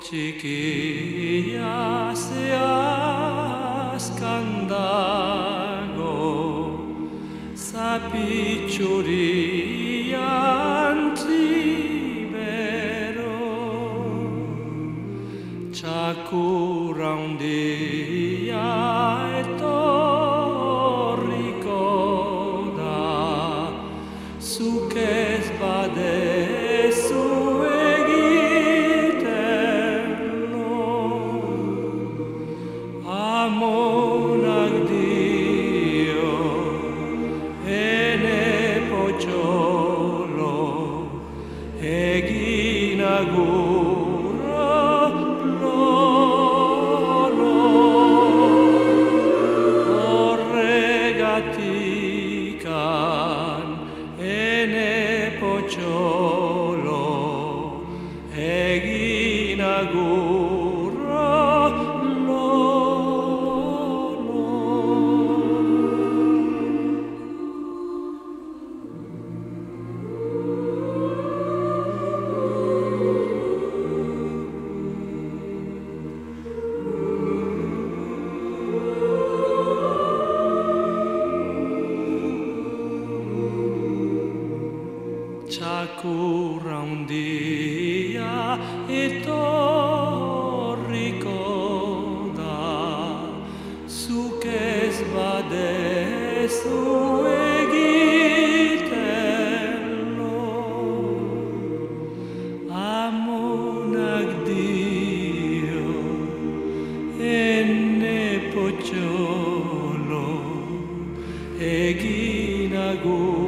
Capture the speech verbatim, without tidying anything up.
txikia zeazkandago, zapitxurian tribero, txakur handia etorriko da, zuk ez badezu amonak dio, ene potxolo, egin agurra, lolo. Horregatikan, ene potxolo, egin agurra, txakur handia etorriko da, zuk ez badezu egiten lo. Amonak dio, ene potxolo, egin agur.